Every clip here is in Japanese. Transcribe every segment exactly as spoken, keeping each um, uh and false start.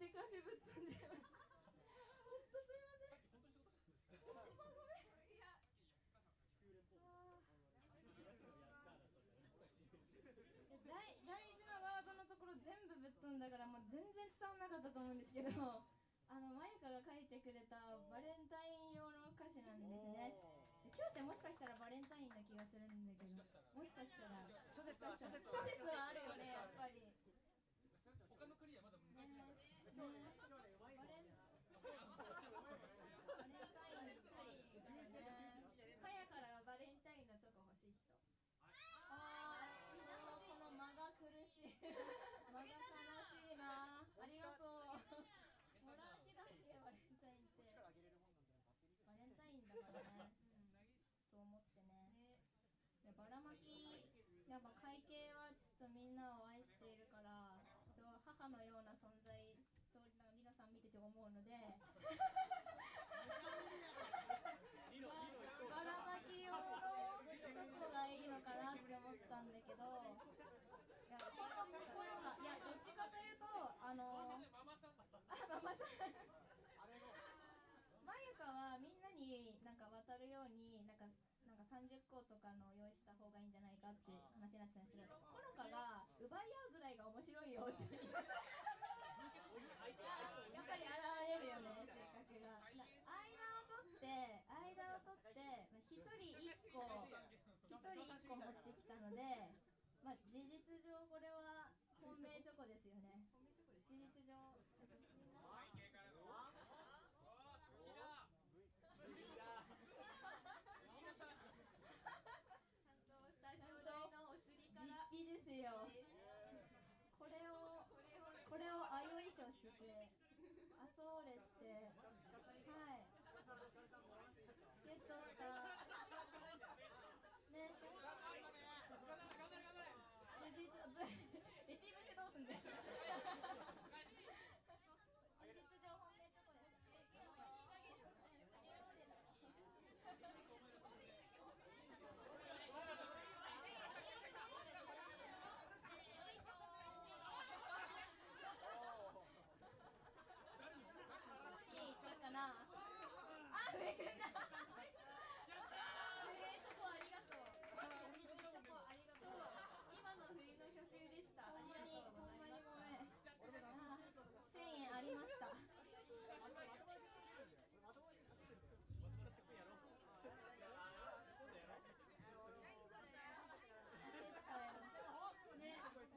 ってかしぶっ飛んじゃいました。本当すいません。さっき本当に仕事したんですか。ごめん。いや。大大事なワードのところ全部ぶっ飛んだからもう全然伝わらなかったと思うんですけど、あのまゆかが書いてくれたバレンタイン用の歌詞なんですね。で今日ってもしかしたらバレンタインな気がするんだけど、もしかしたら諸説は諸説はあるよね、やっぱり。 他の国はまだ迎えてないから。 バレンバレンタイン、かやからバレンタインのチョコ欲しい人。あー、みんな欲しい。この間が苦しい。間が悲しいな。ありがとう。もらう日だっけ、バレンタインって。バレンタインだからね。と思ってね。でばらまき、やっぱ会計はちょっとみんなを愛しているから、母のような存在とリナさん見てて思うのでばらまき用のチョコがいいのかなって思ったんだけど、いやこの心が、いやどっちかというとあのママさんあママさんまゆかはみんなになんか渡るようになんかなんかさんじゅっことかの用意した方がいいんじゃないかって話になってたんですけど、コロカが奪い合うぐらいが面白いよってやっぱり現れるよね、性格が。間を取って間を取って一人一個一人一個持ってきたので、まあ事実上これは本命チョコですよね。事実上ちゃんとスタジオ代のお釣りから実費ですよ。これをこれをあよいしょしてあそうれしてはいゲットしたね。事実レシーブしてどうすんだよ。事実上本命チョコです。かなあ、上くんだ。やったー。チョコありがとう。チョコありがとう。今の冬の曲でした。ほんまにほんまにごめん。せんえんありました。ね、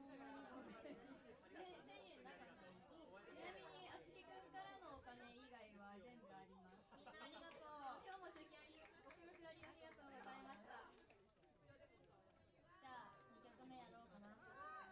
せんえんなかった。ちなみにあつきくんからのお金以外は全部あります。ありがとう。今日も集金ありご協力ありがとうございました。じゃあにきょくめやろうかな。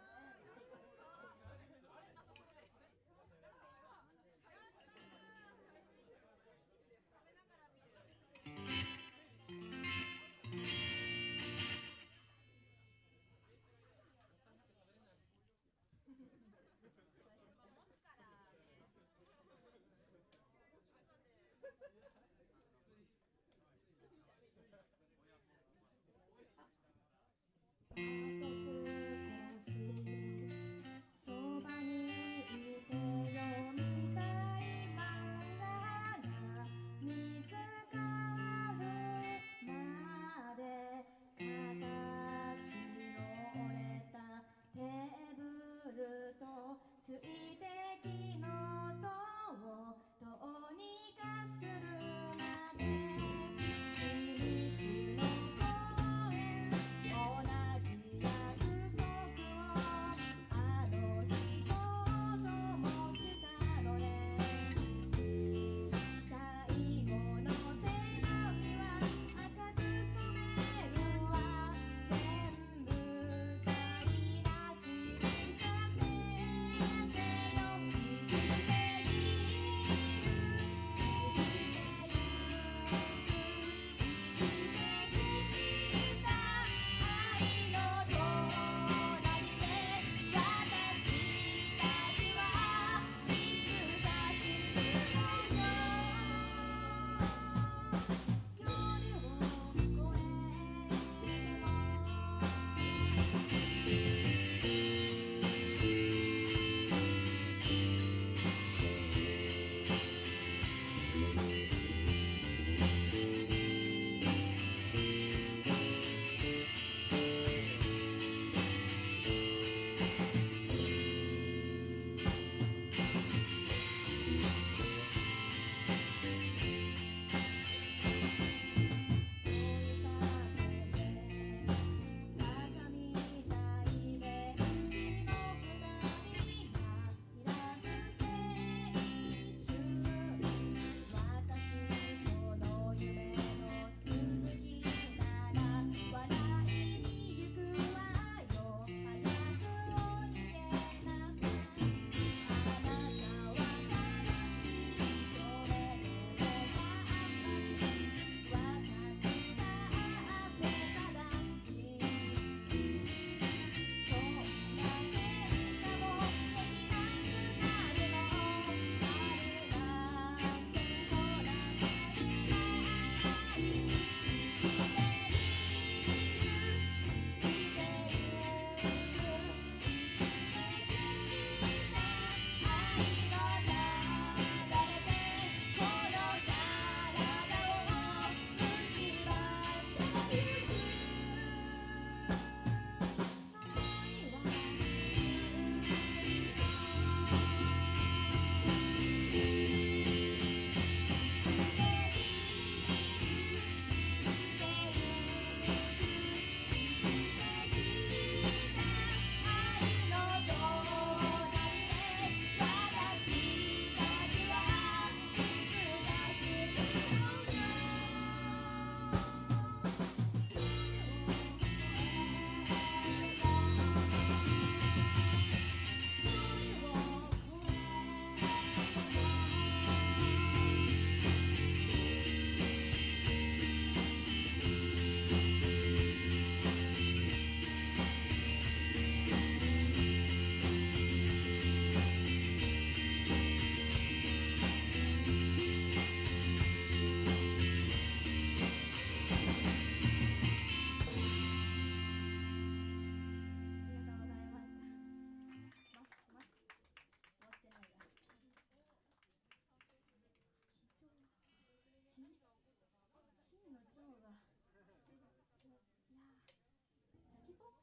あと少しそばにいて読みたい漫画が見つかるまで片白折れたテーブルと水滴の音をどうにかするまで秘密の公園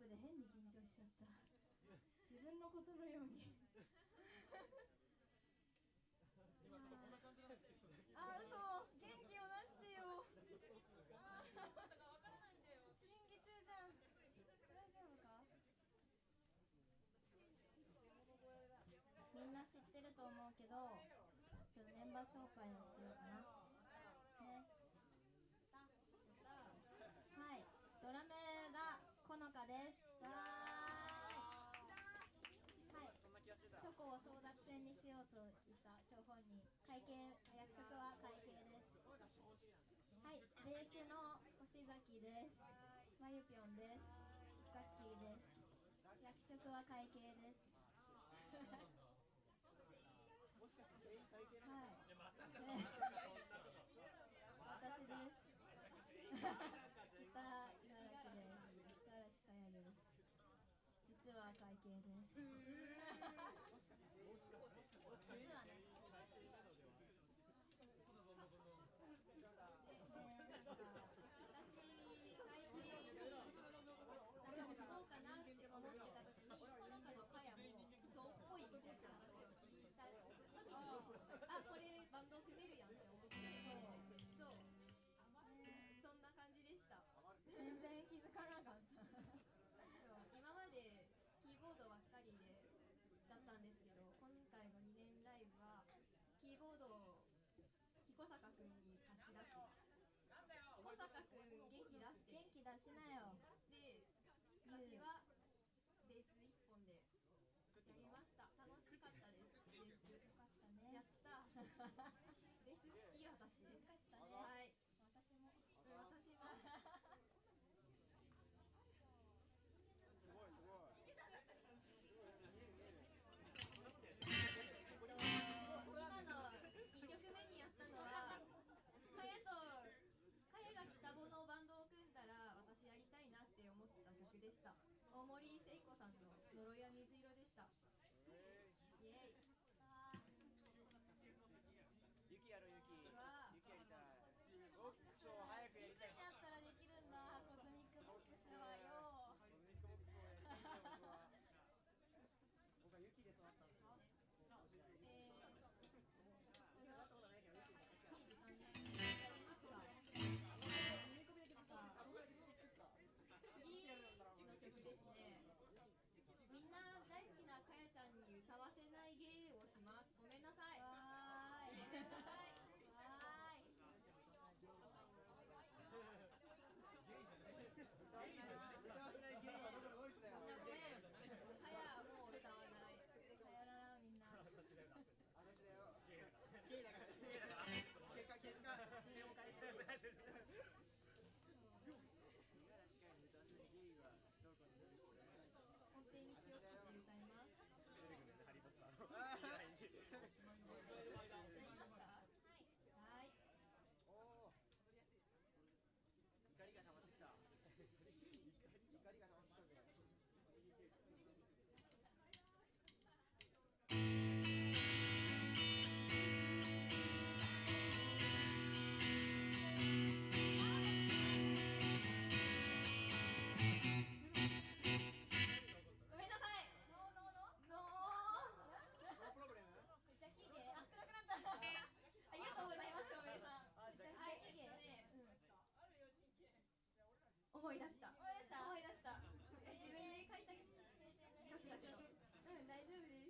プで変に緊張しちゃった。自分のことのように。 今ちょっとこんな感じなんですけど。 あ、嘘、元気を出してよ。 あー、なんだかわからないんだよ。 審議中じゃん。大丈夫か？みんな知ってると思うけど、ちょっとメンバー紹介をしようかな。ね。はい、ドラムがこのかです。わーい。はい、チョコを争奪戦にしようと言った張本人。会計、役職は会計です。はい、ベースの星崎です。まゆぴょんです。ザッキーです。役職は会計です。はい。私です。ギター五十嵐です。五十嵐かやです。実は会計です。実はね。そうかなって思ってた時に、この中のかやもそうっぽいみたいな話を聞いた時に、あ、これバンド組めるやんって思って、そう、そう、そんな感じでした。全然気づかなかった。今までキーボードばっかりでだったんですけど、今回のにねんライブはキーボードを彦坂くんに貸し出し、彦坂くん元気出して、元気出しなよ。で、私はベース一本でやりました。楽しかったです。ベースよかったね。やったベース好き私。よかったね。はい。私も。私も。すごいすごい。今のにきょくめにやったのは、かやとかやがギタボのバンドを組んだら私やりたいなって思った曲でした。大森聖子さんの呪いは水色でした。イエーイ。 雪やろ雪。雪やりたい。 おっそ早くやりたい。いつになったらできるんだコズミックボックスはよ。 コズミックボックスをやりたい僕は。僕は雪で育ったんですよ。 えー、 やったことないけど雪で育った。 次の曲ですね。みんな大好きなかやちゃんに歌わせない芸をします。ごめんなさい。わーい。ごめんなさい。わーい。 歌わせないゲームはどこのドイツだよ。 ごめん。かやはもう歌わない。さよならみんな。 私だよ。私だよ。ゲイだから。結果結果手を返してる。 音程に気をつけて歌います。 ハリーポッターの。 歌いますか？はい。 おお。怒りが溜まってきた。怒りが溜まってきたぜ。 思い出した。思い出した。思い出した。自分で書いた歌詞だけど。うん、大丈夫です。